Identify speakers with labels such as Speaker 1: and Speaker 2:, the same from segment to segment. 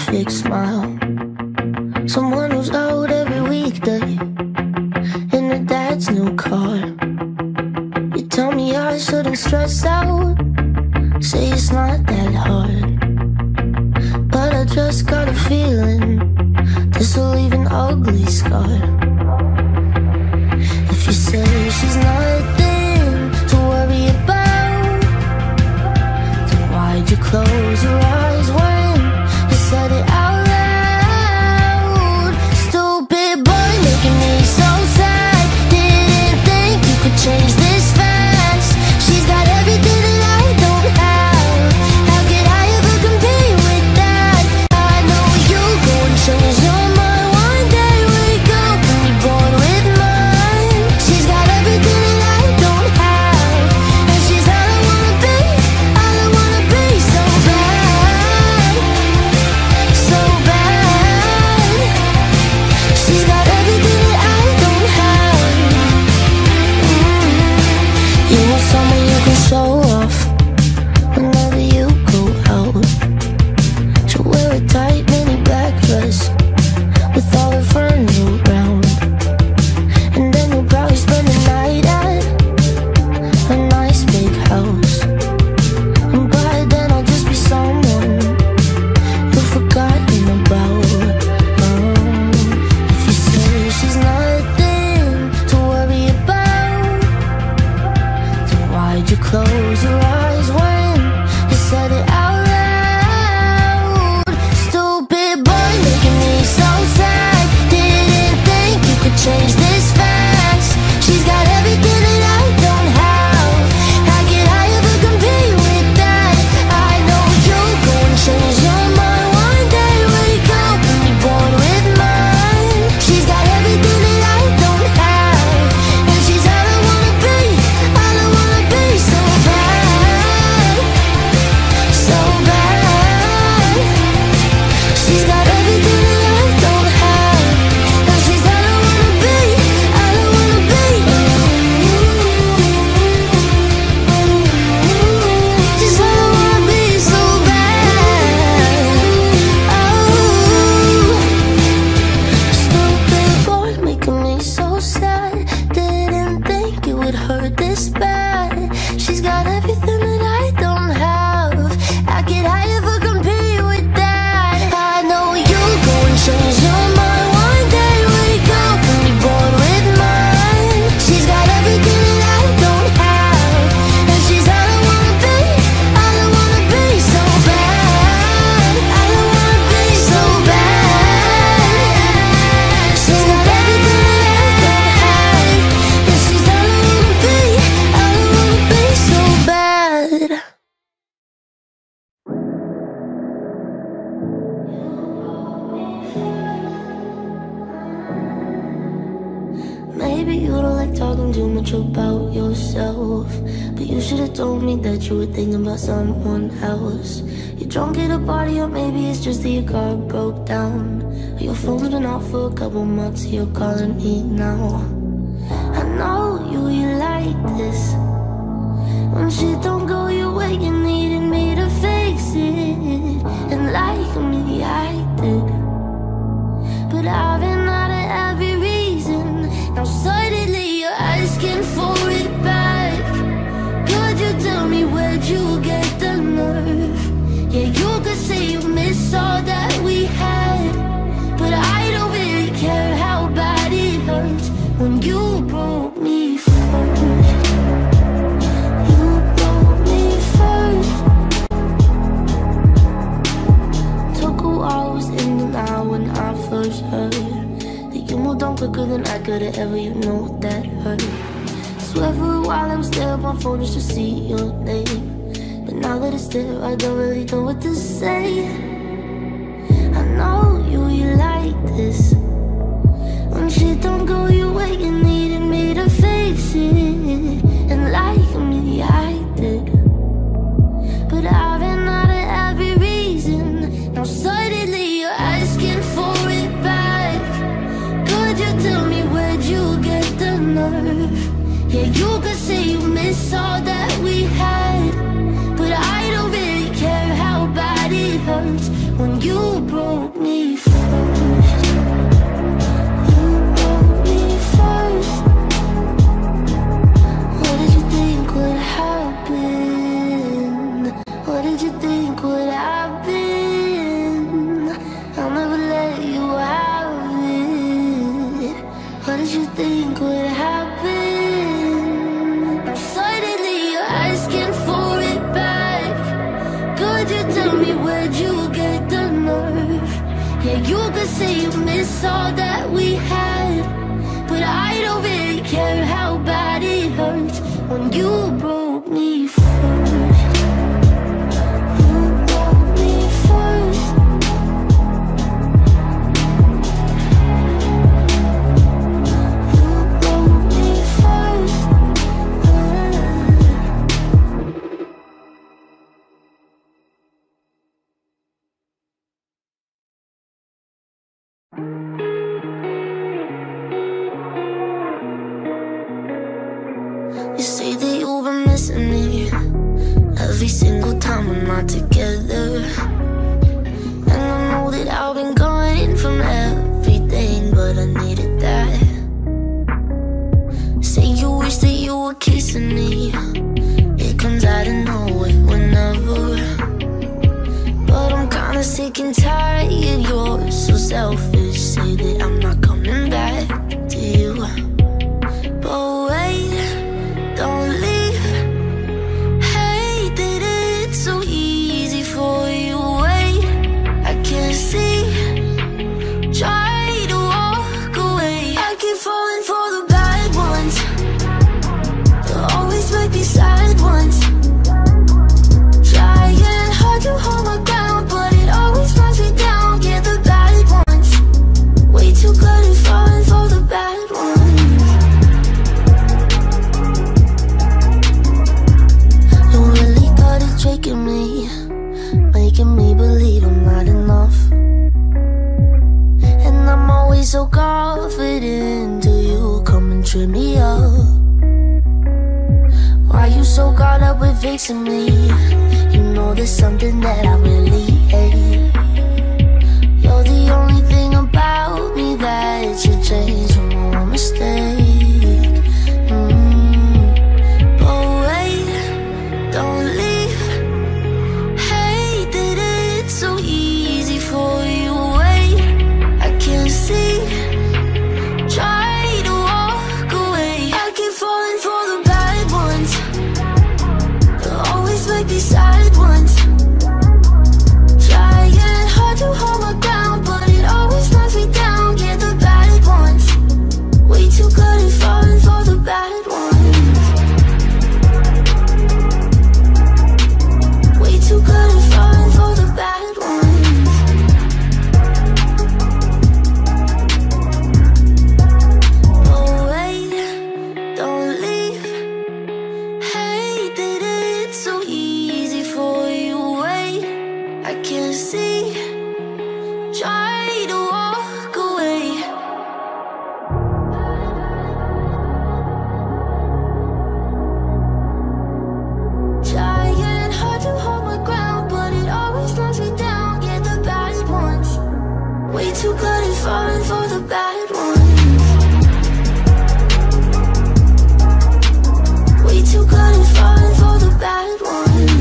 Speaker 1: perfect smile. Someone who's out every weekday in her dad's new car. You tell me I shouldn't stress out, say it's not that hard. But I just got a feeling this will leave an ugly scar. If you say she's nothing to worry about, then why'd you close your eyes when you said it out loud? Stupid boy making me so sad. Didn't think you could change this fast. She's got everything that I don't have. How could I ever compete with that? I know you go and change your mind one day. Wake up and be born with mine. She's got everything that I don't have, and she's all I wanna be, all I wanna be. So bad, so bad. She's got everything that I don't have. You want someone you can show off whenever you go out. She'll wear a tight mini black dress with all her friends around, and then you'll probably spend the night at a nice big house. And by then I'll just be someone you've forgotten about. If you say she's nothing to worry about, then why'd you close your eyes when you said it out loud? Stupid boy making me so sad. Didn't think you could change this fast. She's got everything that I don't have. How could I ever compete with that? I know you'll go and change your mind one day. Wake up and be born with mine. She's got everything that I don't have, and she's all I wanna be, all I wanna be. So bad, so bad. She's got everything that I don't have, and she's all I wanna be, all I wanna be. She's all I wanna be, so bad. Oh, stupid boy making me so sad. Didn't think it would hurt this bad. She's got everything that I don't have. How could I ever compete with that? I know you'll go and change your mind one day. Wake up and be born with mine. She's got everything that I don't have, and she's all I wanna be, all I wanna be. So bad, all I wanna be. So bad. She's got everything that I don't have, and she's all I wanna be, all I wanna be. So bad. Maybe you don't like talking too much about yourself, but you should've told me that you were thinking about someone else. You're drunk at a party, or maybe it's just that your car broke down, or your phone's been off for a couple months, so you're calling me now. I know you like this. When shit don't go your way, you needed me to fix it, and like me, I did. But I've been out of every reason. Now suddenly you're asking for it back. Could you tell me where'd you get the nerve? Yeah, you could say you miss all that we had, but I don't really care how bad it hurts when you broke me first. You broke me first. Took a while, was in denial when I first heard that you moved on quicker than I could've ever. You know that hurt. Swear for a while I was there on my phone just to see your name, but now that it's there, I don't really know what to say. I know you like this. When shit don't go your way, you needed me to fix it, and like me, I did. But I've been out of every reason. Now suddenly you're asking for it back. Could you tell me where'd you get the nerve? Yeah, you could say you miss all that we had, but I don't really care how bad it hurts when you broke Yeah, you could say you miss all that we had, but I don't really care how bad it hurts when you broke me first. You broke me first. You broke me first. You say that you've been missing me every single time we're not together, and I know that I've been gone from everything, but I needed that. Say you wish that you were kissing me, it comes out of nowhere whenever, but I'm kinda sick and tired, you're so selfish. Say that I'm not coming back to you, but wait, don't leave. Hate that it's so easy for you. Wait, I can't see. Try to walk away. I keep falling for the bad ones. They always make me sad ones. Trying hard to hold my ground, but it always knocks me down. Yeah, the bad ones. Way too good at falling for the bad ones. You really got it tricking me, making me believe I'm not enough. And I'm always so confident till you come and trip me up. Why you so caught up with fixing me? You know there's something that I really hate. You're the only thing about me that should change from one mistake. But wait, don't leave. Hate that it's so easy for you. Wait, I can't see. Try to walk away. I keep falling for the bad ones. They always make me sad ones. Trying hard to hold my ground, but it always knocks me down. Yeah, the bad ones. Way too good at falling for the bad ones. Way too good at falling for the bad ones. Oh wait, don't leave. Hate that it's so easy for you. Wait, I can't see. Try to walk away. Trying hard to hold my ground, but it always knocks me down. Yeah, the bad ones. Way too good at falling for the bad ones. Way too good at falling for the bad ones.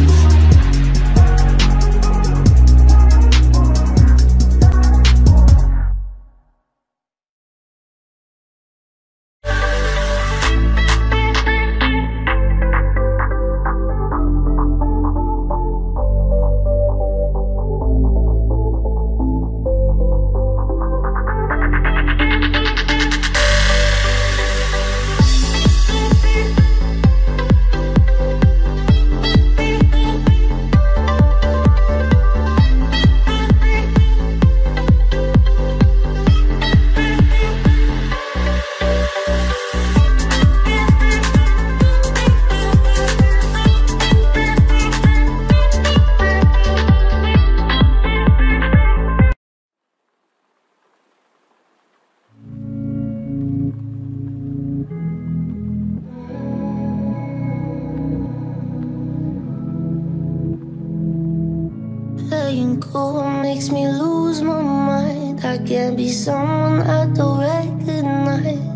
Speaker 1: Playing cool makes me lose my mind. I can't be someone I don't recognize.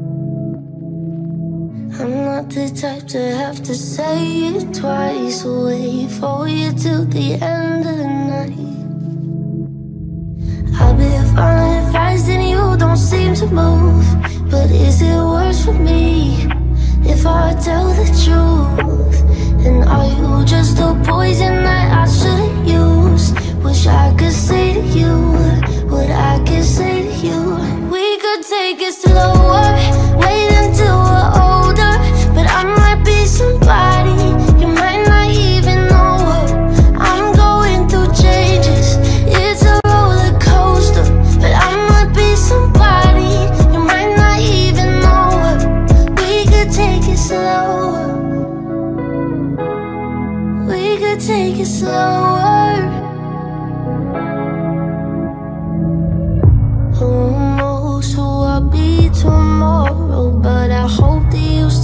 Speaker 1: I'm not the type to have to say it twice. Wait for you till the end of the night. I've been following advice and you don't seem to move. But is it worse for me if I tell the truth? And are you just a poison that I shouldn't use? Wish I could say to you what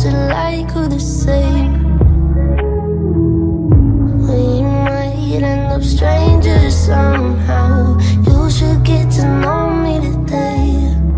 Speaker 1: it like we're the same? We might end up strangers somehow. You should get to know me today.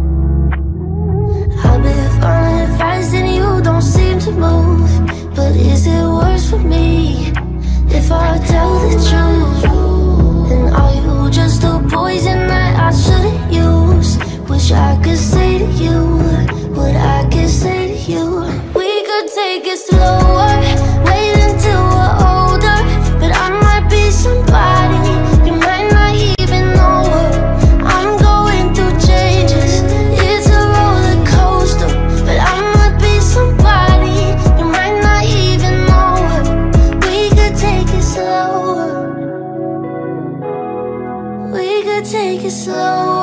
Speaker 1: I've been falling fast and you don't seem to move. But is it worse for me if I tell the truth? And are you just a poison that I shouldn't use? Wish I could say to you what I can say to you. We could take it slower, wait until we're older. But I might be somebody you might not even know her. I'm going through changes, it's a roller coaster. But I might be somebody you might not even know her. We could take it slower, we could take it slower.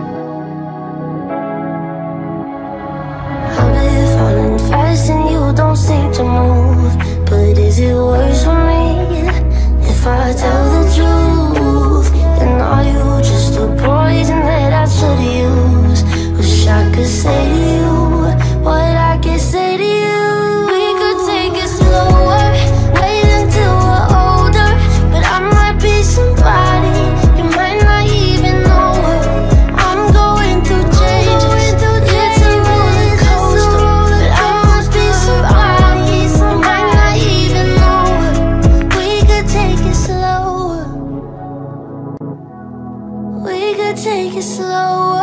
Speaker 1: I've been falling fast and you don't seem to move. But is it worse for me if I tell the truth? And are you just a poison that I should use? Wish I could say to you what I can say to you. We could take it slower, wait until we're older. But I might be somebody you might not even know her. I'm going through changes, it's a roller coaster. But I must be somebody you might not even know her. We could take it slower, we could take it slower.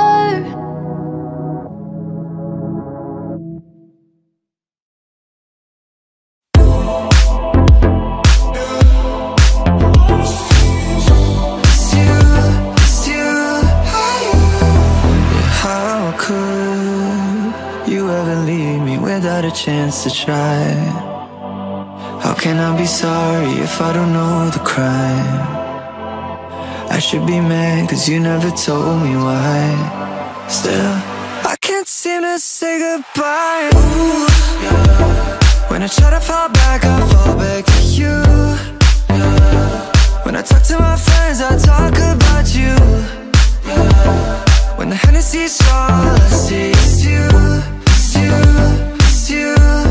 Speaker 2: How could you ever leave me without a chance to try? How can I be sorry if I don't know the crime? I should be mad cause you never told me why. Still, I can't seem to say goodbye. Ooh, yeah. When I try to fall back, I fall back to you. Yeah. When I talk to my friends, I talk about you. Yeah. When the Hennessy's strong, all I see is you, it's you, it's you.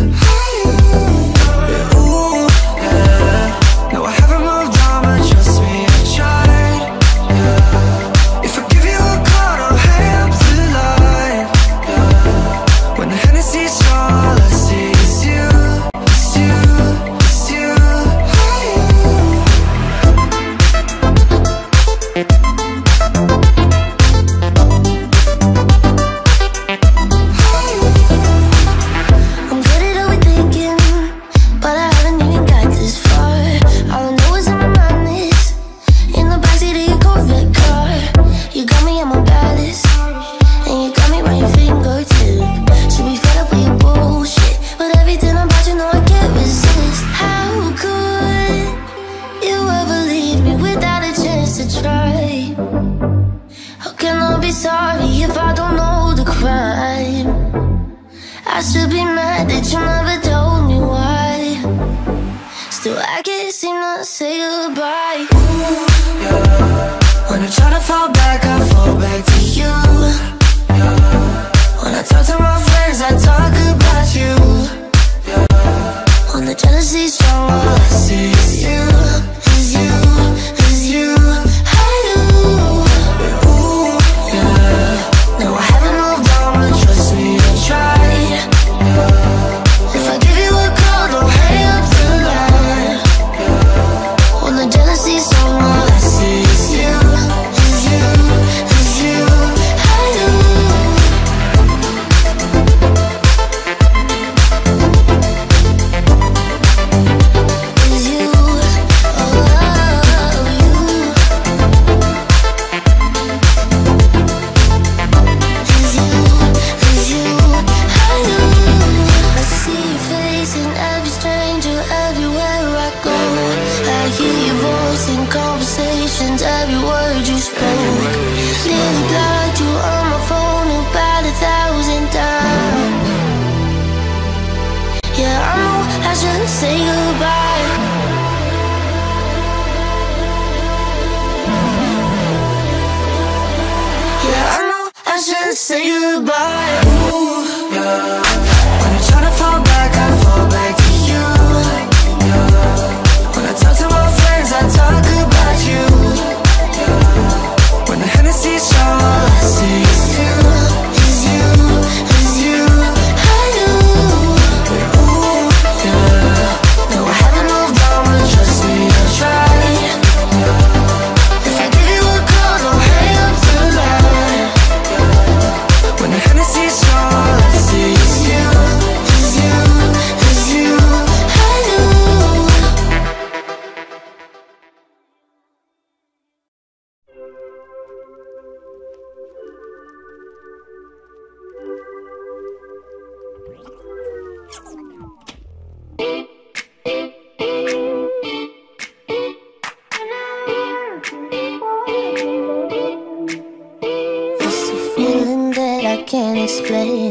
Speaker 2: Yeah, ooh, yeah. No, I haven't moved on, but trust me, I've tried. Yeah. If I give you a call, don't hang up the line. Yeah. When the Hennessy's strong, all I see is you, it's you, it's you.
Speaker 1: Sorry if I don't know the crime. I should be mad that you never told me why. Still I can't seem to say goodbye. Ooh, yeah. When I try to fall back, I fall back to you. Yeah. When I talk to my friends, I talk about you. Yeah. When the jealousy's strong, all I see is you, is you, is you. Say goodbye. Yeah, I know I should say goodbye. Ooh, yeah. When you're trying to fall back,
Speaker 2: Hennessy's all I see is you, is you, is you. I do, but ooh, yeah. No, I haven't moved on, but trust me, I'll try. If I give you a call, don't hang up tonight. When the Hennessy's all I see is you, is you, is you. I do. It's a feeling that I can't explain,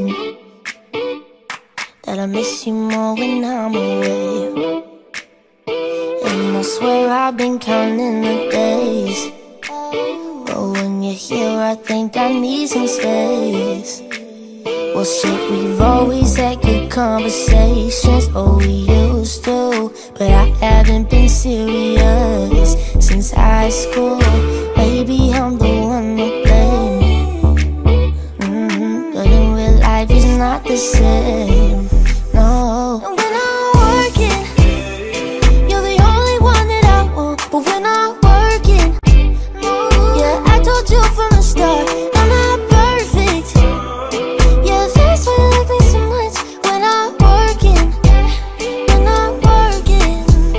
Speaker 2: that I miss you more when I'm away. And I swear I've been counting the days, but when you're here I think I need some space. Well shit, we've always had good conversations, oh we used to, but I haven't been serious since high school. Maybe I'm the one to blame, but in real life it's not the same, no. And when I'm working, you're the only one that I want. But when I'm working, yeah, I told you from the start, I'm not perfect. Yeah, that's why you like me so much. When I'm working, when I'm working,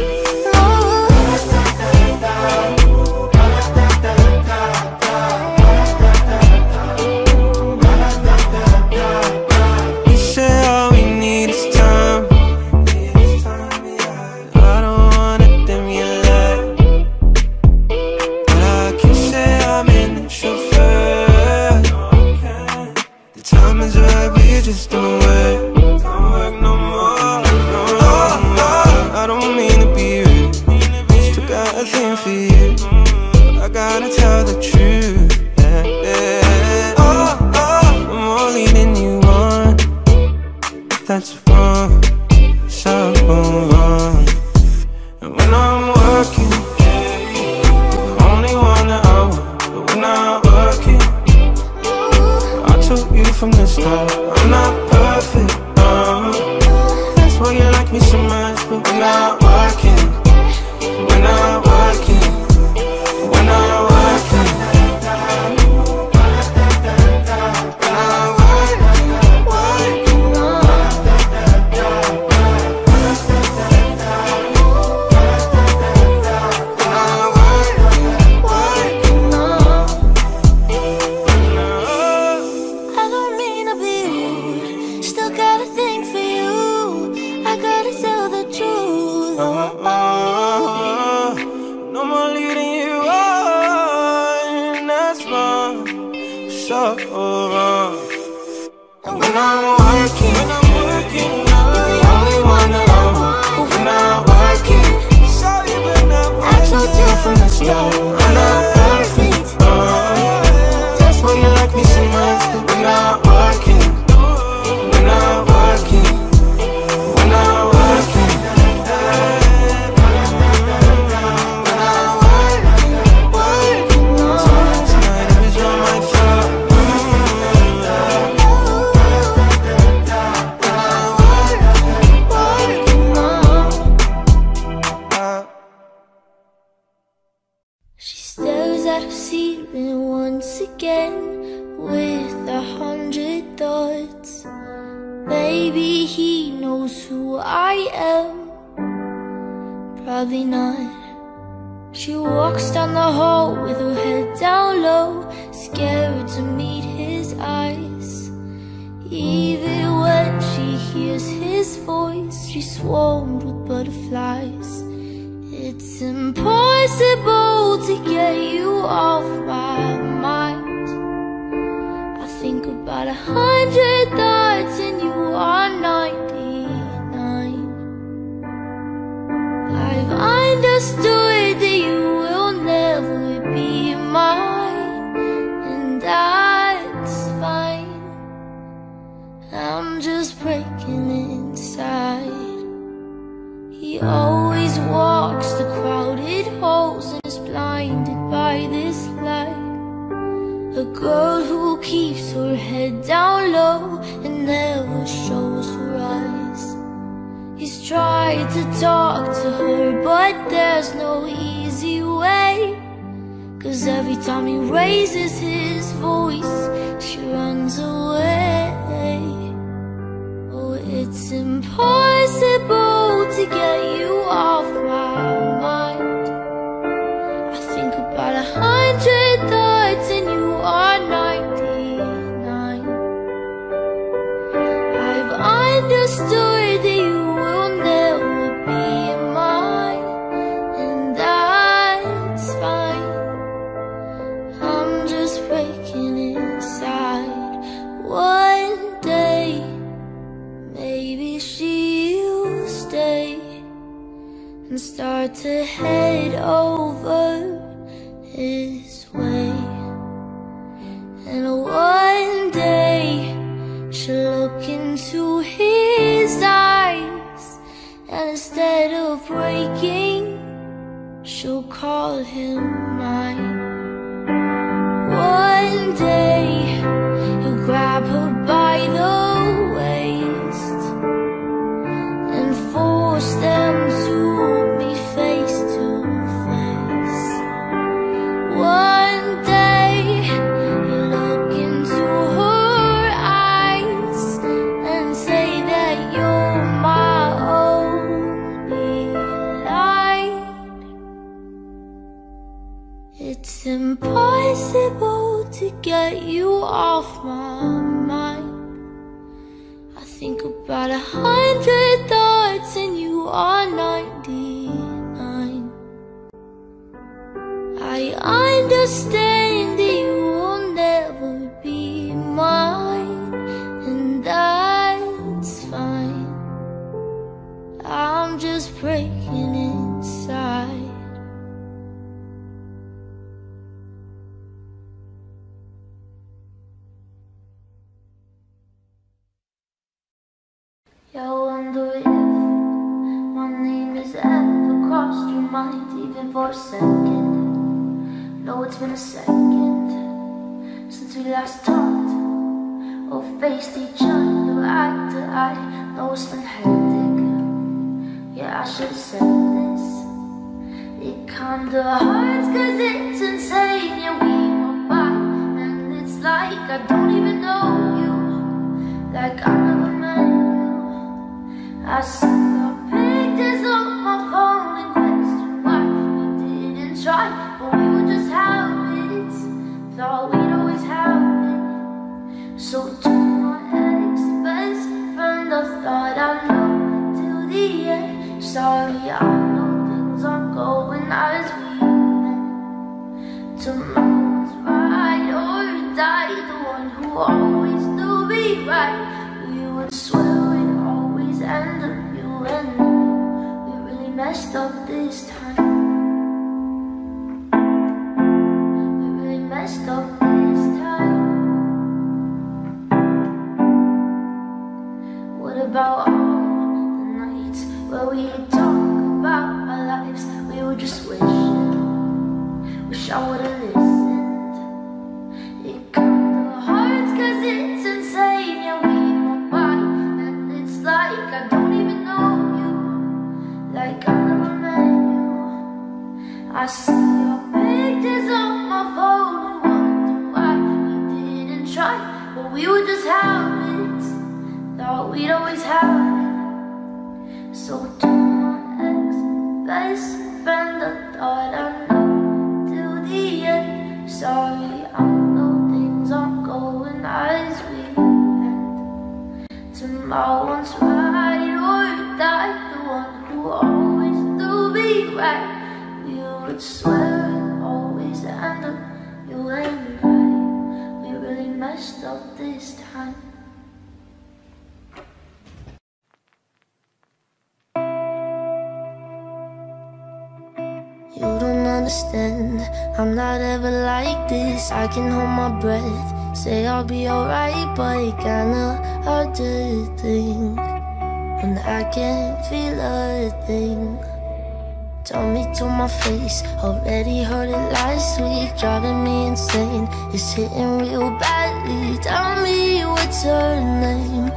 Speaker 3: You say all we need is time. I don't wanna dim your light, but I can say I'm in the chauffeur. The time is right, we just don't work no more. I don't mean to be rude, still got a thing for you. I gotta tell the truth, yeah. I'm more leading you on, that's wrong, so wrong. And when I'm working, you're the only one that I want. But when I'm working, I told you from the start, I'm not perfect, no. That's why you like me so much. But when I'm working, when I'm working, when I'm working, when I'm working,
Speaker 1: I don't mean to be rude, still got a thing for you. I gotta tell the truth.
Speaker 3: no more leading you on, that's wrong, so wrong. And when I'm working, you're the only one that I want. But when I'm working, I told you from the start, I'm not perfect, that's why you like me so much. But when I'm working, when I'm working, when I'm working, when I'm working, tonight it was on my thought.
Speaker 1: She stares at her ceiling once again with 100 thoughts. Maybe he knows who I am, probably not. She walks down the hall with her head down low, scared to meet his eyes. Even when she hears his voice, she's swarmed with butterflies. It's impossible to get you off my mind. I think about 100 thoughts and you are 99. I've understood that you will never be mine, and that's fine. I'm just breaking inside. He always walks the crowded halls and is blinded by this light. a girl who keeps her head down low and never shows her eyes. He's tried to talk to her, but there's no easy way. 'Cause every time he raises his voice, she runs away. Oh, it's impossible to get you off my mind. I think about 100 thoughts and you are 99. I've understood that you will never be mine, and that's fine. I'm just breaking inside. One day, maybe she'll stay and start to head over his way. And one day she'll look into his eyes, and instead of breaking, she'll call him mine. One day he'll grab her by the waist and force them to meet face to face. One day he'll look into her eyes and say that you're my only light. It's impossible to get you off my mind. I think about 100 thoughts and you are 99. I understand that you will never be mine, and that's fine. I'm just breaking inside. I wonder if my name has ever crossed your mind, even for a second. No, it's been a second since we last talked or faced each other eye to eye. No, it's been hectic. Yeah, I should have said this. It kinda hurts 'cause it's insane. Yeah, we were by, and it's like I don't even know you, like I never met you. I see your pictures on my phone and question why we didn't try, but we would just have it. Thought we'd always have it. So to my ex-best friend, I thought I'd know till the end. Sorry, I know things aren't going as we meant. Tomorrow's ride or die, the one who always do be right. We would swear we'd always end up, you and me. We really messed up this time. We really messed up this time. What about all the nights where we talk about our lives? We were just wishing, wish I would've listened. It kinda hurts 'cause it's insane. Yeah, we won't buy, and it's like I don't even know you, like I never met you. I see your pictures on my phone and wonder why we didn't try, but we would just have it. Thought we'd always have it. So to my ex-best friend, I thought I'd know till the end. Sorry, I know things aren't going as we planned. Tomorrow's ride or die, the one who always do be right. We would swear and always end up, you and I. We really messed up this time. You don't understand, I'm not ever like this. I can hold my breath, say I'll be alright, but it kinda hard to think when I can't feel a thing. Tell me to my face, already heard it last week. Driving me insane, it's hitting real badly. Tell me what's her name.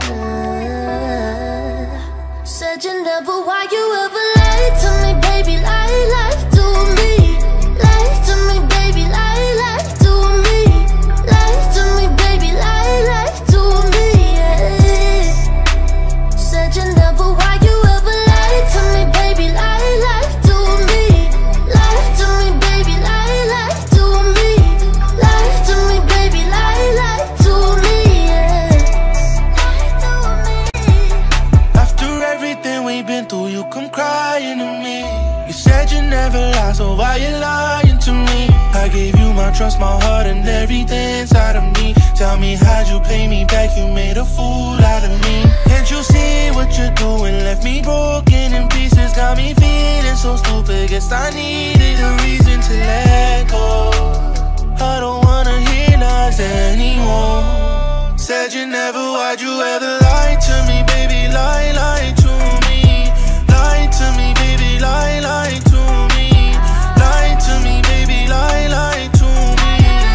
Speaker 1: Said you never, why you ever lied to me, baby, lie to me. Lie to me, baby, lie to me. Lie to me, baby, lie to me, yeah. Said you never, why you ever lied to me, baby, lie to me. Lie to me, baby, lie to me. Lie to me, baby, lie to me, yeah. Lie to me.
Speaker 3: After everything we've been through, you come crying to me. You said you never lie, so why you lying to me? I gave you my trust, my heart, and everything inside of me. Tell me, how'd you pay me back? You made a fool out of me. Can't you see what you're doing? Left me broken in pieces, got me feeling so stupid. Guess I needed a reason to let go. I don't wanna hear lies anymore. Said you never, why'd you ever lie to me, baby, lie to me. Lie to me, baby, lie to me. Lie to me, baby, lie to me.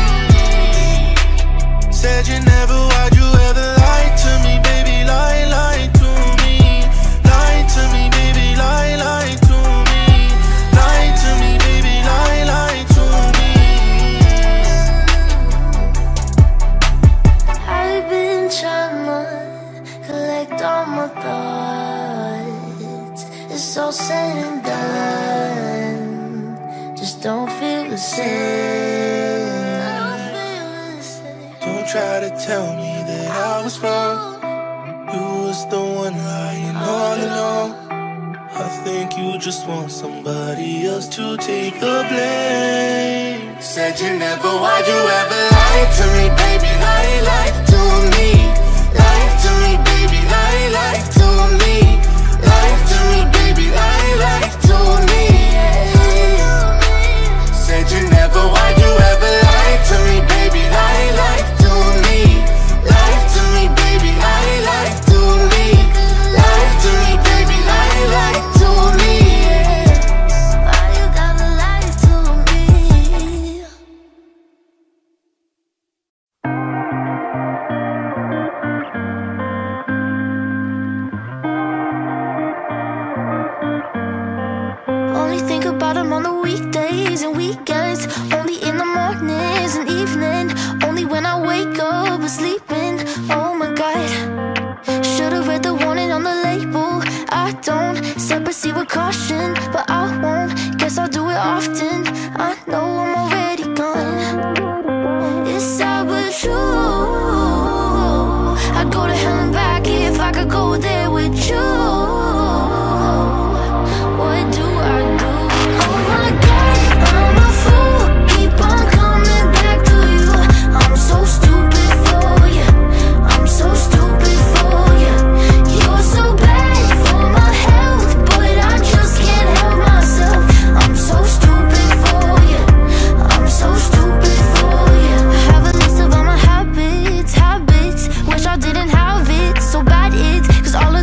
Speaker 3: Said you never, why'd you ever lie to me, baby, lie to me. Lie to me, baby, lie to me. Lie to me, baby, lie to me.
Speaker 1: I've been trying to collect all my thoughts. It's all said and done, just don't feel the same.
Speaker 3: Don't try to tell me that I was wrong. You was the one lying all along. I think you just want somebody else to take the blame.
Speaker 1: Said you never, why'd you ever lie to me, baby, lie to me. Lie to me, baby, lie to me. Lie to me, baby, lie to me, yeah. Said you never, why'd you ever lie to me, baby, lie to me. Lie to me, baby, lie to me. Lie to me, baby, lie to me, yeah. Why you gotta lie to me? Only think about him on the weekdays and weekends. Only in the mornings and evening. Only when I wake up or sleeping. Oh my God, should've read the warning on the label. I don't step proceed with caution, but I won't. Guess I'll do it often. I know I'm already gone. It's sad but true. I'd go to hell and back if I could go there with you. What do I do? Oh my God, I'm a fool. Keep on coming back to you. I'm so stupid for you. I'm so stupid for you. You're so bad for my health, but I just can't help myself. I'm so stupid for you. I'm so stupid for you. I have a list of all my habits. Wish I didn't have it, so bad it's 'cause all of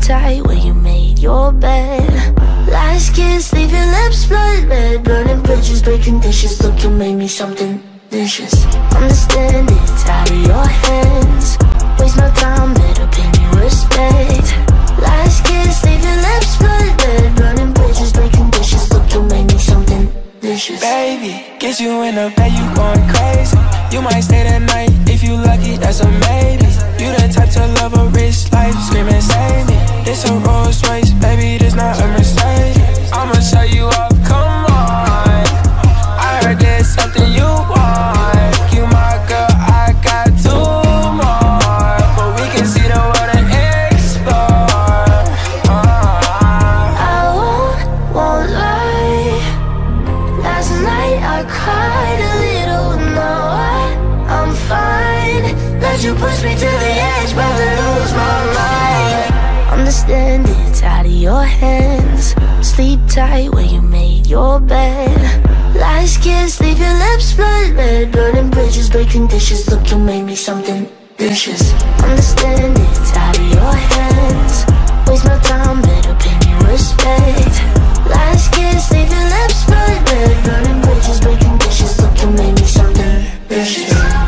Speaker 1: tight where you made your bed. Last kiss, leave your lips blood red. Burning bridges, breaking dishes. Look, you made me something vicious. Understand it's out of your hands. Waste no time, better pay me respect. Last kiss, leave your lips blood red. Burning bridges, breaking dishes. Look, you made me something vicious.
Speaker 3: Baby, get you in the bed, you going crazy. You might stay the night, if you lucky, that's a maybe. You the type to love a rich life, screaming save me. This a Rolls Royce, baby, this not a Mercedes. I'ma show you up, come on. I heard there's something you want. You my girl, I got two more, but we can see the world and explore.
Speaker 1: I won't lie. Last night I cried a little, now I'm fine. Let you push me to the edge, about to lose my mind. Understand it's out of your hands. Sleep tight where you made your bed. Last kiss, leave your lips blood red. Burning bridges, breaking dishes. Look, you made me something vicious. Understand it's out of your hands. Waste no time, better pay me respect. Last kiss, leave your lips blood red. Burning bridges, breaking dishes. Look, you made me something vicious.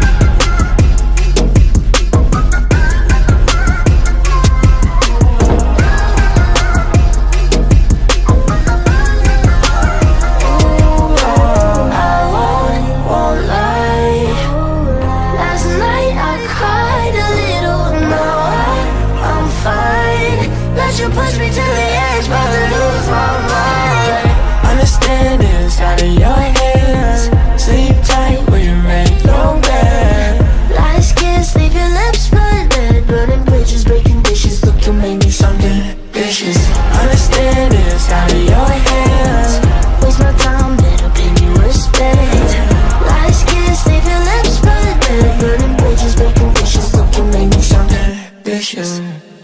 Speaker 1: You push me to the edge, about to lose my mind.
Speaker 3: Understand it's out of your hands. Sleep tight where you make your bed.
Speaker 1: Last kiss, leave your lips blood red. Burning bridges, breaking dishes. Look, you made me something vicious.
Speaker 3: Understand it's out of your hands.
Speaker 1: Waste my time, better pay me respect. Last kiss, leave your lips blood red. Burning bridges, breaking dishes. Look, you made me something vicious.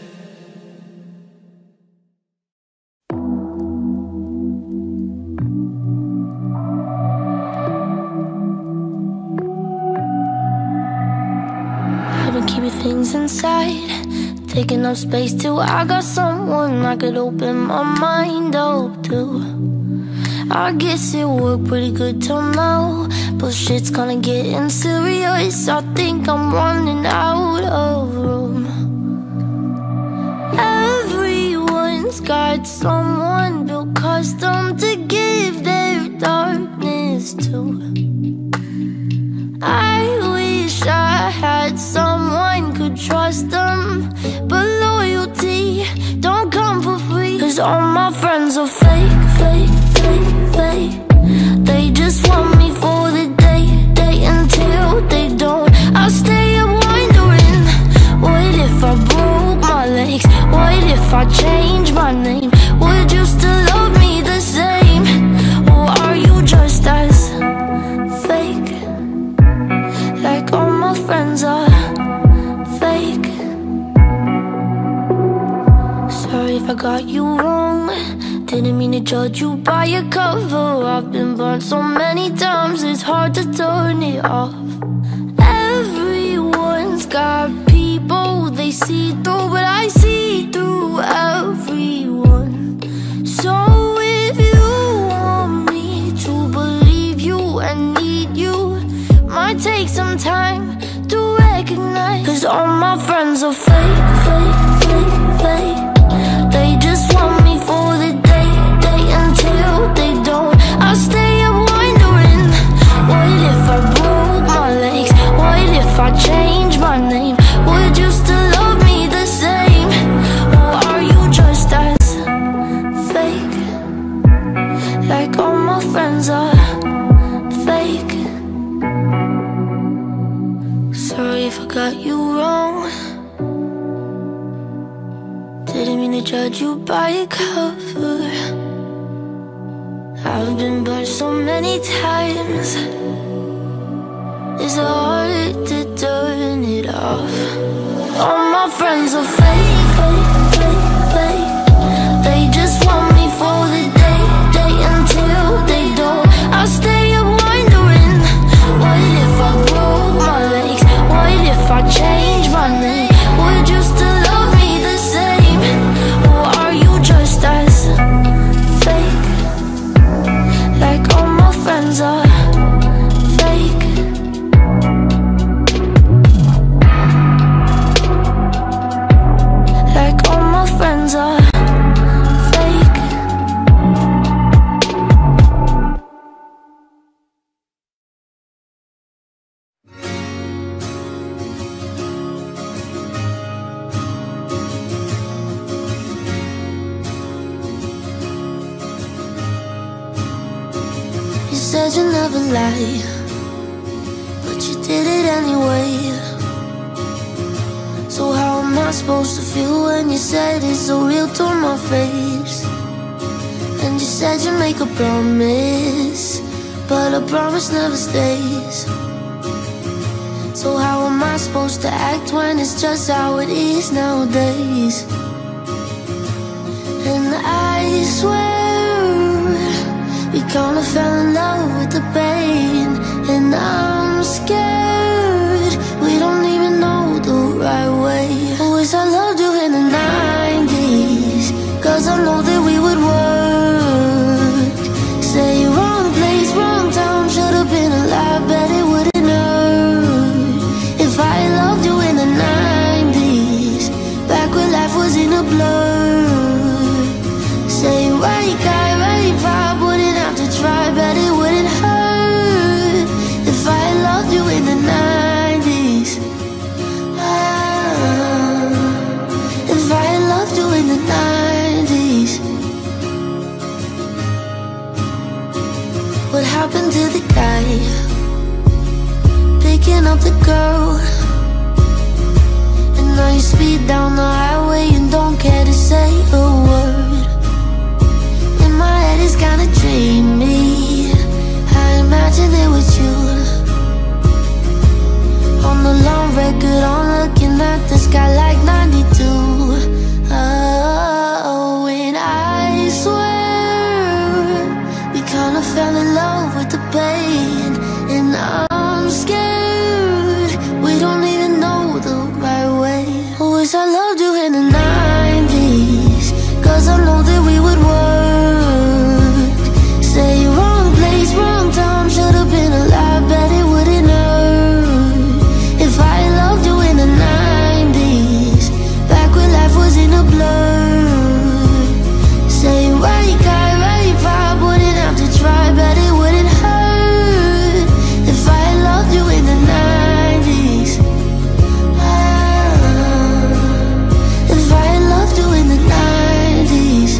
Speaker 1: Things inside, taking up space till I got someone I could open my mind up to. I guess it worked pretty good till now, but shit's gonna get serious. I think I'm running out of room. Everyone's got someone built custom to give their darkness to. I wish I had someone could trust them, but loyalty don't come for free. Cause all my friends are fake, fake, fake, fake. They just want me for the day until they don't. I'll stay up wondering, what if I broke my legs? What if I changed my name? Would you still love me the same? Or are you just as fake? Like all my friends are fake. Sorry if I got you wrong, didn't mean to judge you by your cover. I've been burnt so many times, it's hard to turn it off. Everyone's got people they see through, but I see through everyone. So if you want me to believe you and need you, might take some time to recognize. Cause all my friends are fake, fake, fake, fake. They just want me for the day until they don't. I'll stay up wondering, what if I broke my legs? What if I changed my name? Would you still love me the same? Or are you just as fake? Like all my friends are fake. Sorry if I got you wrong, didn't mean to judge you by your cover. I've been burned so many times, it's hard to turn it off. All my friends are fake, fake, fake, fake. They just want me for the day until they don't. I'll stay up wondering, what if I broke my legs? What if I changed my name? Would you still love me the same? said you never lie, but you did it anyway. So how am I supposed to feel when you said it's so real to my face? And you said you'd make a promise, but a promise never stays. So how am I supposed to act when it's just how it is nowadays? And I swear we kinda fell in love with the pain. And I'm scared we don't even know the right way. I wish I loved you in the 90s, 'cause I know that we would work. Say wrong place, wrong time, should've been alive, bet it wouldn't hurt. If I loved you in the 90s, back when life was in a blur. Say right guy, right vibe, wouldn't have to try, bet it wouldn't hurt. If I loved you in the 90s, if I loved you in the 90s. What happened to the guy picking up the girl? And now you speed down the highway and don't care to say a word. In my head it's kinda dreamy, I imagine it was you. On the long record, I'm looking at the sky like 92. Oh, and I swear we kinda fell in love with the pain. And I'm scared we don't even know the right way. I wish I loved you in the 90s, 'cause I know that we would work. Say wrong place, wrong time, should've been alive, bet it wouldn't hurt. If I loved you in the 90s, back when life was in a blur. Say right guy, right vibe, wouldn't have to try, bet it wouldn't hurt. If I loved you in the 90s, if I loved you in the 90s.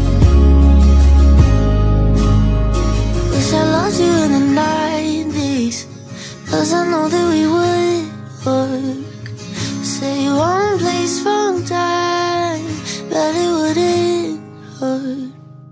Speaker 1: Wish I loved you in the 90s, 'cause I know that we would work. Say wrong place, wrong time, but it wouldn't hurt.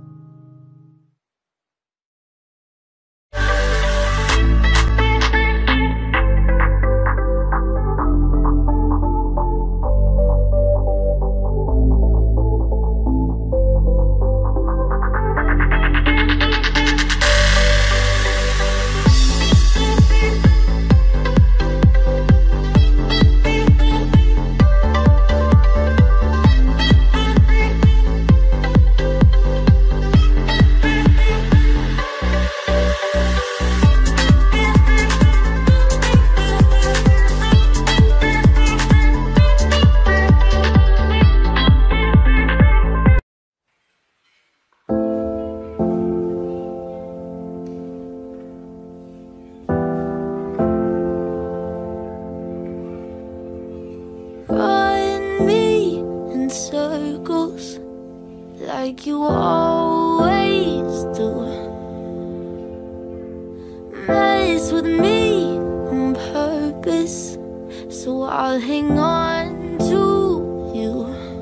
Speaker 1: Run me in circles like you always do. Mess with me on purpose, so I'll hang on to you.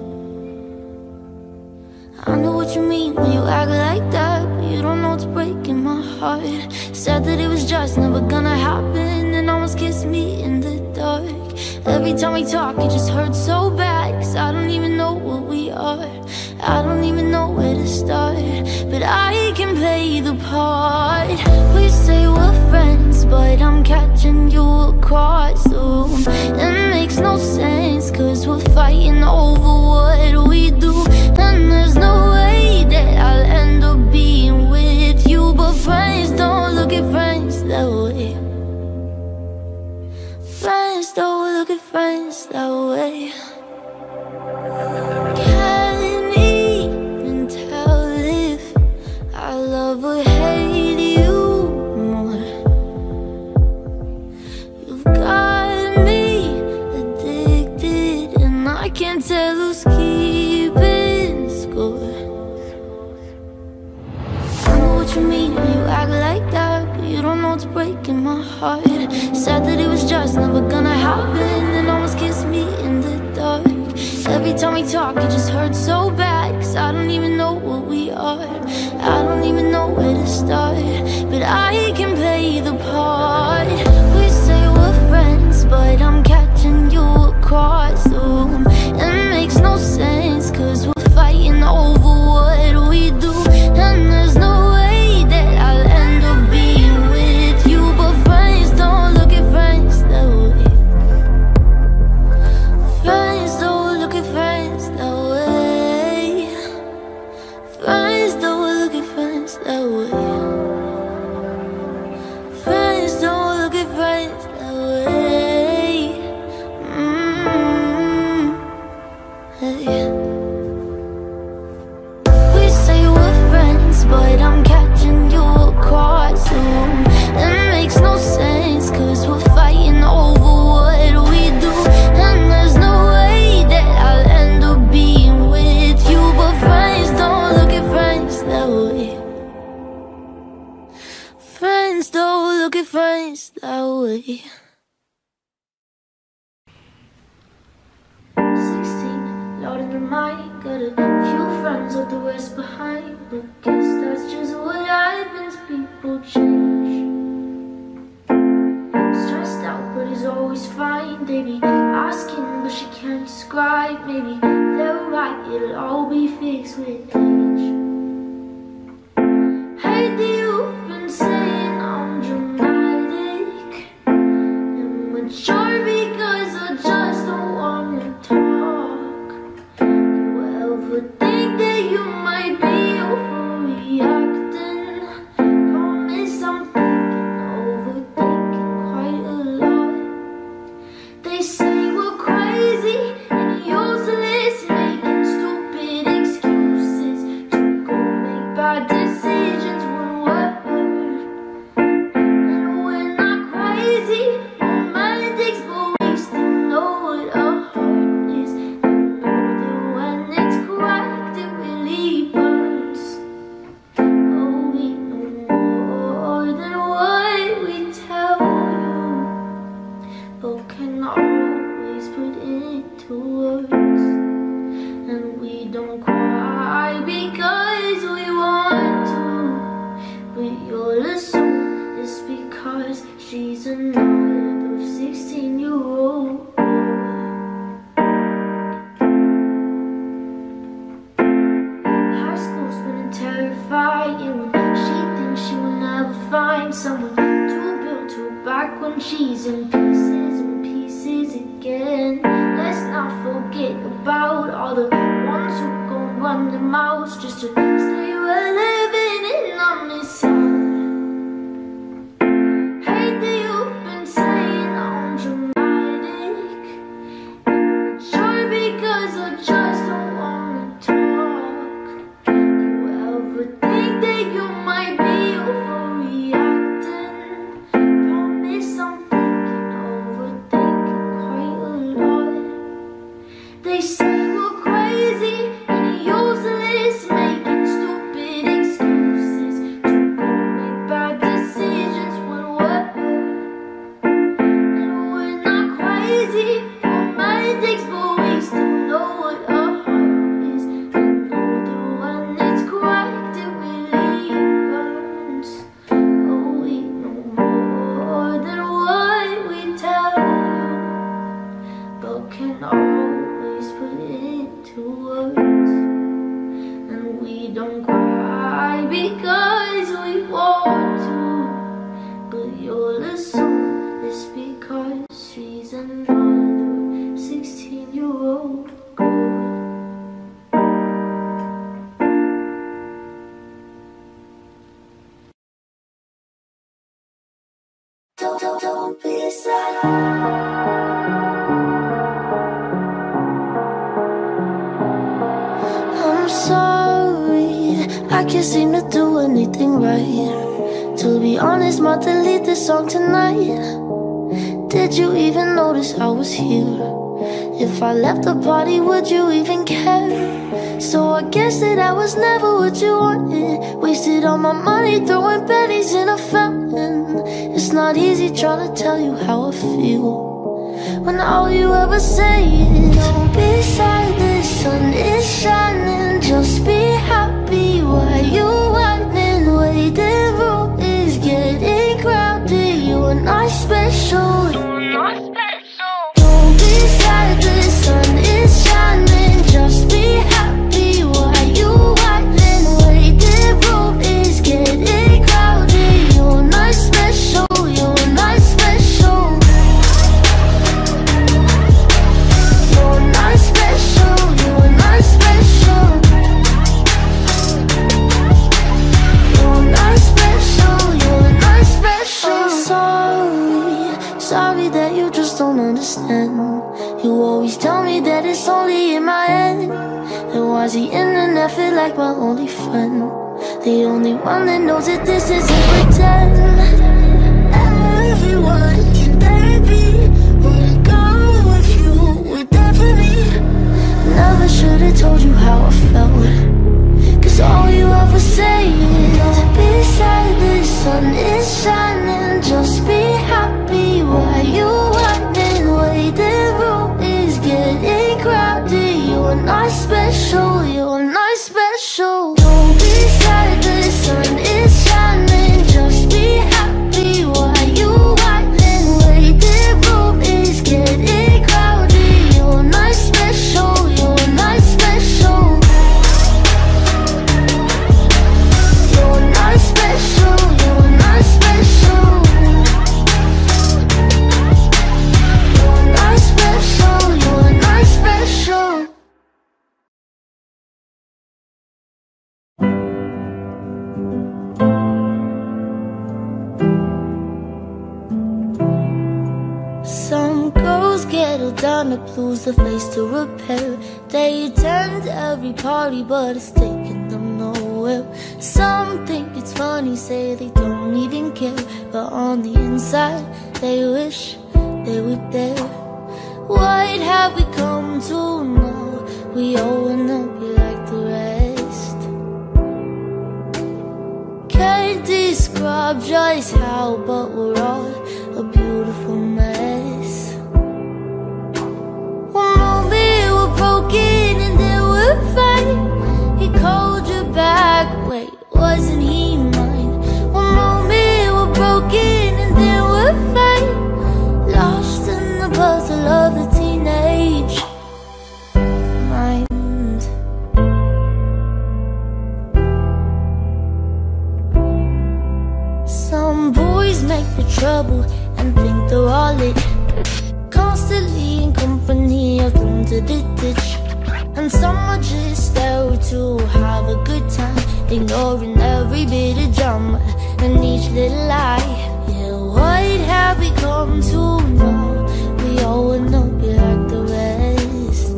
Speaker 1: I know what you mean when you act like that, but you don't know it's breaking my heart. Said that it was just never gonna happen, and almost kissed me in the dark. Every time we talk, it just hurts so bad, 'cause I don't even know what we are. I don't even know where to start, but I can play the part. We say we're friends, but I'm catching you across the room. It makes no sense, 'cause we're fighting over what we do. And there's no way that I'll end up being with you, but friends don't look at friends that way. Friends don't look at friends that way. Can't even tell if I love or hate you more. You've got me addicted, and I can't tell who's heart. Said that it was just never gonna happen, and almost kissed me in the dark. Every time we talk, it just hurts so bad, 'cause I don't even know what we are. I don't even know where to start, but I can play the part. We say we're friends, but I'm catching you across the room. It makes no sense, 'cause we're fighting over what we do. And there's no way that I'll end up being with you. But friends don't look at friends that way. Friends don't look at friends that way. Friends don't look at friends that way. Friends don't look at friends that way. Hey. We say we're friends, but I'm catching you across the room. It makes no sense, 'cause we're fighting over what we do. And there's no way that I'll end up being with you. But friends don't look at friends that way. Friends don't look at friends that way. 16, loading the mic, got a few friends, left the rest behind. But guess that's just what happens, people change. Stressed out, but it's always fine. They be asking, but she can't describe. Maybe they're right, it'll all be fixed with age. Hey, you've been saying I'm dramatic and mature because I just don't wanna talk. You ever think that you might be overreacting? Promise I'm overthinking quite a lot. They say we're crazy and useless, making stupid excuses to go make bad decisions when we're hurt. And we're not crazy romantics, but we still know what our heart is. And know that when it's cracked, it really burns. Oh, we know more than what we tell you, but can always put into words. And we don't cry because we want to, but you'll assume it's because she's another 16-year-old. High school's been terrifying when she thinks she will never find someone to build her back when she's in pieces and pieces again. Let's not forget about all the ones who go run their mouths just to stay relevant and on this side. Hey, you've been saying I'm dramatic and mature because I just don't wanna talk. You ever think that you might be overreacting? Promise I'm overthinking quite a lot. They say we're crazy and useless, making stupid excuses to go make bad decisions when we're hurt. And we're not crazy romantics, but we still know what our heart is. And know that when it's cracked, it really burns. Oh, we know more than what we tell you, but can always put into words. And we don't cry because we want to, but you'll assume it's because she's another 16-year-old girl. Don't be sad. I'm sorry, I can't seem to do anything right. To be honest, might delete this song tonight. Did you even notice I was here? If I left the party, would you even care? So I guess that was never what you wanted. Wasted all my money throwing pennies in a fountain. It's not easy trying to tell you how I feel when all you ever say is, don't be sad, the sun is shining. Just be happy while you whining. Waiting room is getting crowded. You're not special. Don't be sad, the sun is shining. Just be happy while you whining. Waiting room is getting crowded. You're not special. You're not special. You're not special. You're not special. You're not special. You're not special. I'm sorry, sorry that you just don't understand. You always tell me that it's only in my head. Then why's the internet feel like my only friend? The only one that knows that this isn't pretend. Everyone can baby wanna go with you, with that for me. Never should've told you how I felt, cause all you ever say is, don't be sad, the sun is shining. Just be happy while you whining. Waiting room is getting crowded. You're not special. You're not special. Don't be sad, the sun is shining. Just be happy while you whining. Waiting room is getting crowded. You're not special. You're not special. You're not special. You're not special. You're not special. You're not special. Some girls get all down the blues, the face to repair. They attend every party, but it's taking them nowhere. Some think it's funny, say they don't even care, but on the inside, they wish they were there. What have we come to now? We all wanna be like the rest. Can't describe just how, but we're all a beautiful mess. One moment we're broken and then we're fine. He called you back, wait, wasn't he mine? One moment we're broken and then we're fine. Lost in the puzzle of the teenage mind. Some boys make the trouble and think they're all it, constantly in company of them to the ditch. And some are just there to have a good time, ignoring every bit of drama and each little lie. Yeah, what have we come to now? We all wanna be like the rest.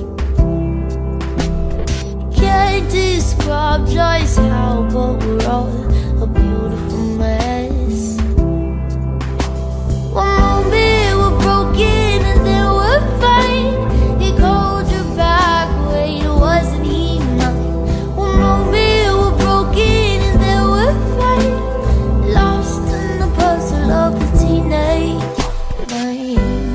Speaker 1: Can't describe just how, but we're all a beautiful mess. One moment we're broken and then we're fine. He called you back, wait, wasn't he mine? One moment we're broken and then we're fine. Lost in the puzzle of the teenage mind.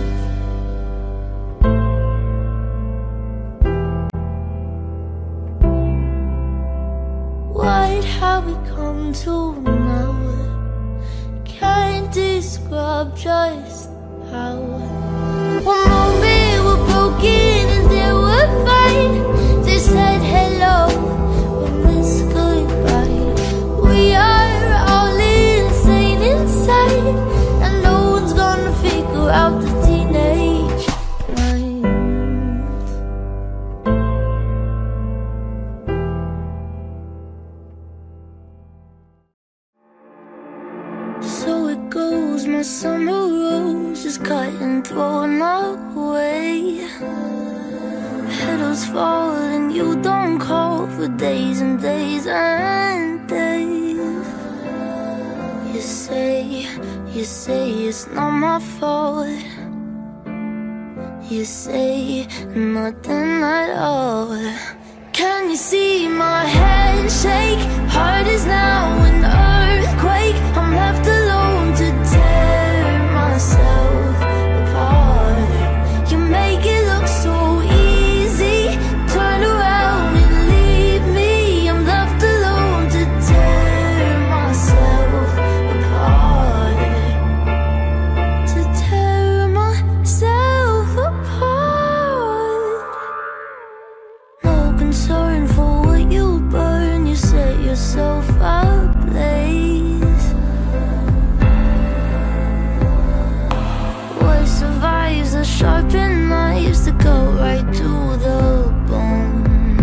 Speaker 1: What have we come to now? Can't describe just how. One moment we're broken and then we're fine. They said hello, we missed goodbye. We are all insane inside, and no one's gonna figure out the teenage mind. So it goes, my summer rose is cut and thrown away. Petals fall and you don't call for days and days and days. You say it's not my fault. You say nothing at all. Can you see my head shake? Heart is now an earthquake. I'm left alone to tear myself apart. You make it look so easy. Turn around and leave me. I'm left alone to tear myself apart. To tear myself apart. No concern for what you burn. You set yourself ablaze. What survives the sharpened knives that go right to the bone?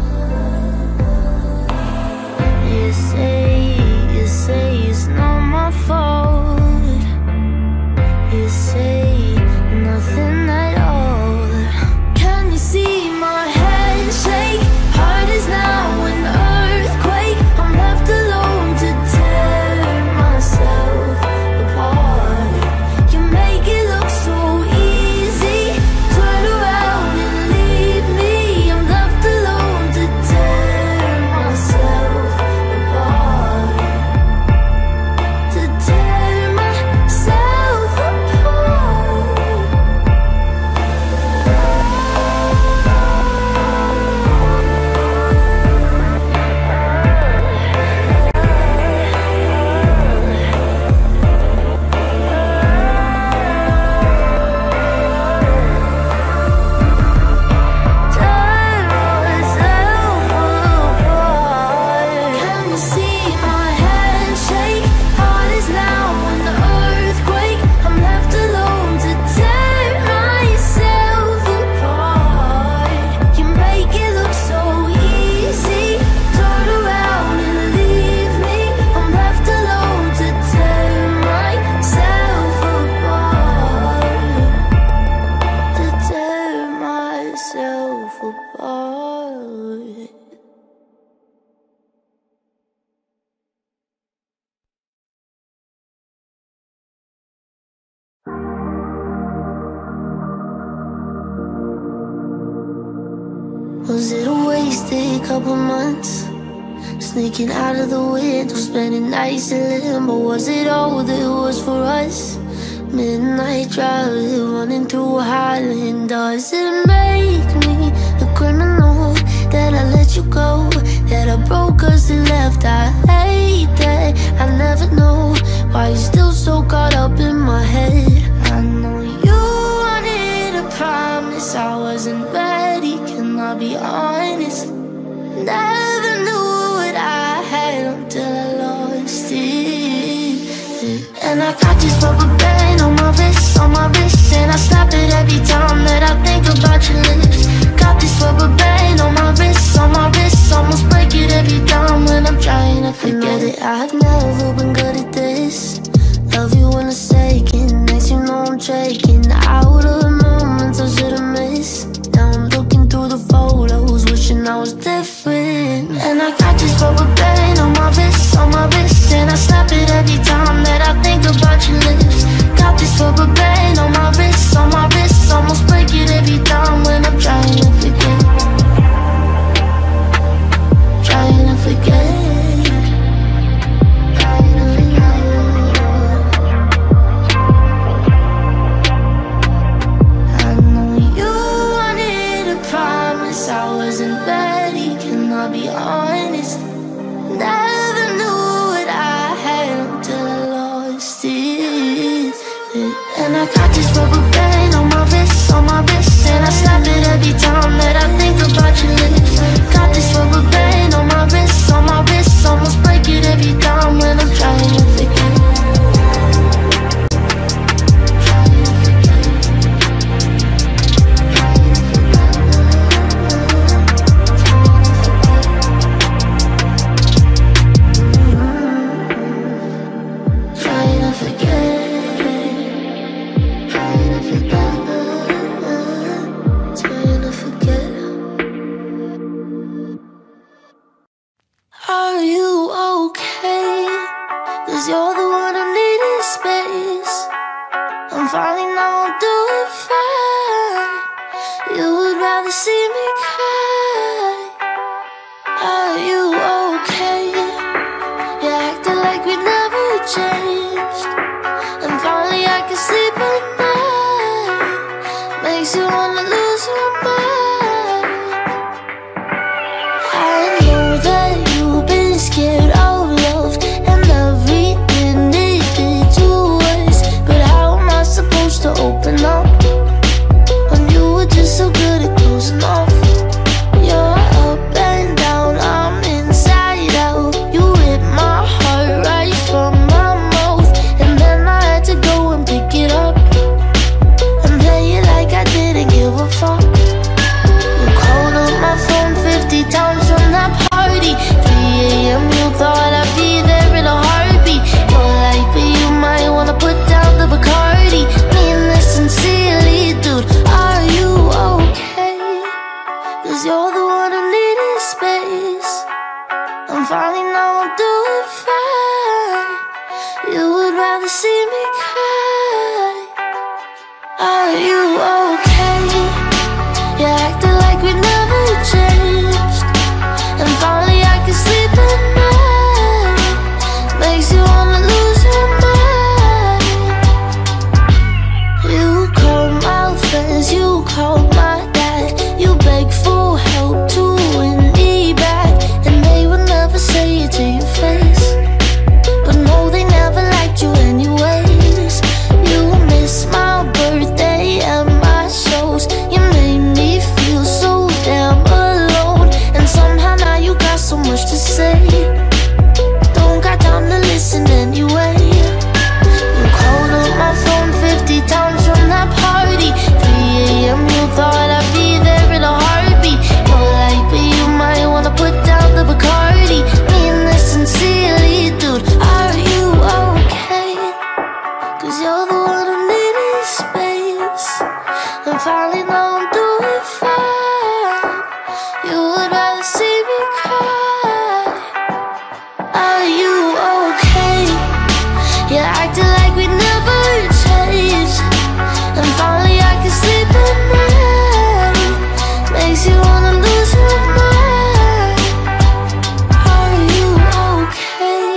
Speaker 1: You say it's not my fault. You say nothing at all. Can you see my head shake? Heart is now an earthquake. I'm left alone to tear myself apart. You make it look so easy. Turn around and leave me. I'm left alone to tear myself apart. To tear myself apart. Can you see my head shake? Heart is now an earthquake. I'm left alone to tear myself apart. You make it look so easy. Turn around and leave me. I'm left alone to tear myself apart. To tear myself apart. Was it a wasted couple months? Sneaking out of the window, spending nights in limbo. Was it all there was for us? Midnight driving, running through Highland. Does it make me a criminal that I let you go? That I broke us and left? I hate that I never know why you're still so caught up in my head. I know you wanted a promise, I wasn't ready, can I be honest? Never knew what I had until I lost it. And I got this rubber band on my wrist, and I snap it every time that I think about your lips. Got this rubber band on my wrist, almost break it every time when I'm trying to forget it. I've never been good at this. Love you in a second, next you know I'm checking out of the moments I should've missed. Now I'm looking through the photos, wishing I was different. And I got this rubber band on my wrist, and I snap it every time that I think about your lips. Got this rubber band on my wrist, almost break it every time when I'm trying to forget. Trying to forget. I wasn't ready, can I be honest? Never knew what I had until I lost it. And I got this rubber band on my wrist, and I snap it every time that I think about your lips. Got this rubber band on my wrist, almost break it every time when I'm trying to forget. Are you okay? 'Cause you're the one I need in space. I'm falling now, I'll do it fine. You would rather see me cry. don't do it fine. You would rather see me cry. Are you okay? You're acting like we never changed, and finally I can sleep at night. Makes you wanna lose your mind. You called my friends, you called my dad. You begged for help to win me back, and they would never say it to your face. But no, they never liked you anyways. You missed my birthday and my shows. You made me feel so damn alone, and somehow now you got so much to say. Don't got time to listen anyway. You called up my phone 50 times from that party. 3 AM, you thought I'd be there in a heartbeat. You're like, but you might wanna put down the Bacardi. Mean this sincerely, dude, are you okay? Cause you're the one who needed space, and finally now I'm doing fine. You would rather see me cry. Are you okay? You're acting like we never changed, and finally I can sleep at night. Makes you wanna lose your mind. Are you okay?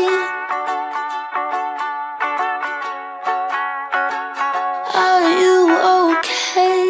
Speaker 1: Are you okay?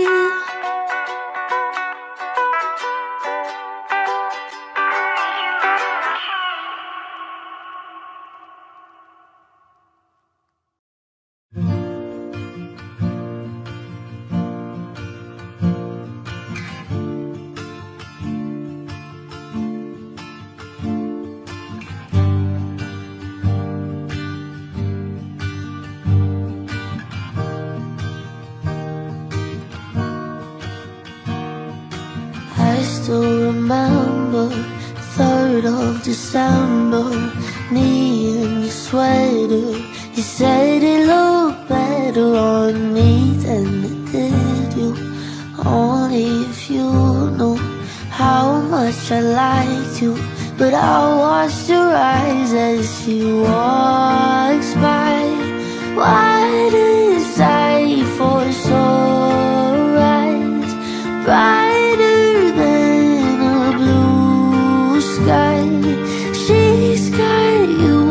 Speaker 1: I still remember 3rd of December, me in your sweater. You said it looked better on me than it did you. Only if you knew how much I liked you. But I watched your eyes as she walks by. Why did sight for so rise brighter than a blue sky? She's got you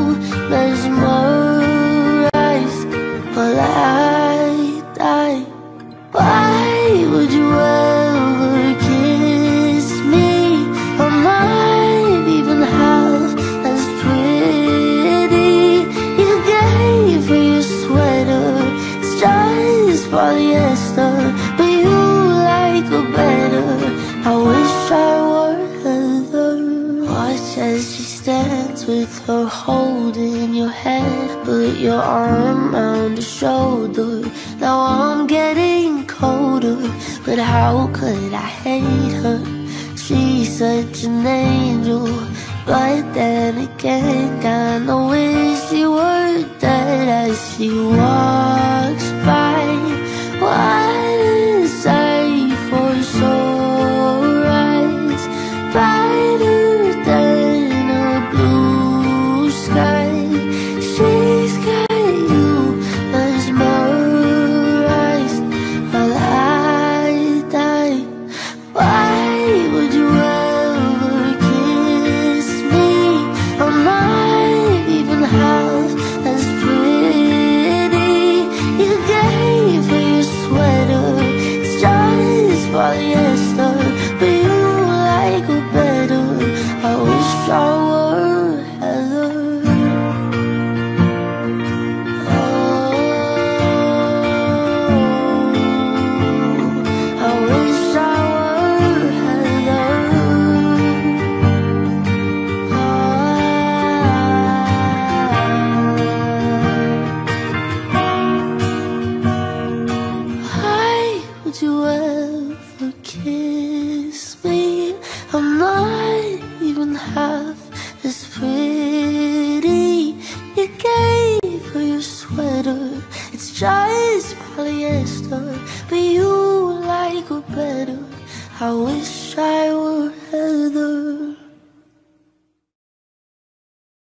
Speaker 1: mesmerized while I die. Why would you ever kiss me? I'm not even half as pretty. You gave her your sweater, it's just polyester, but you like her better. I wish I were Heather. Watch as she stands with her holding your head, put your arm around her shoulder. Now I'm getting colder, but how could I hate her? She's such an angel, but then again, kinda wish she were dead as she walks by. Why does sight for so rise brighter than a blue sky? She's got you mesmerized while I die. Why would you ever kiss me? I'm not even half as pretty. You gave her your sweater, it's just polyester, but you like her better. I wish I were Heather. Oh, I wish I were Heather. Why would you ever kiss me? I'm not even half as pretty. You gave her your sweater, it's just polyester, but you like her better. I wish I were